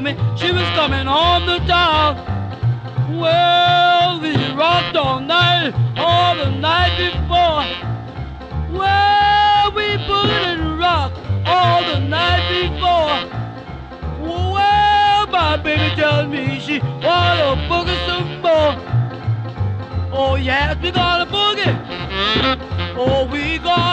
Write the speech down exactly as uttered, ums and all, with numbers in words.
told me she was coming home to town. Well, we rocked all night, all the night before. Well, we booted and rocked all the night before. Well, my baby tells me she wanna boogie some more. Oh yes, we gonna boogie. Oh, we gonna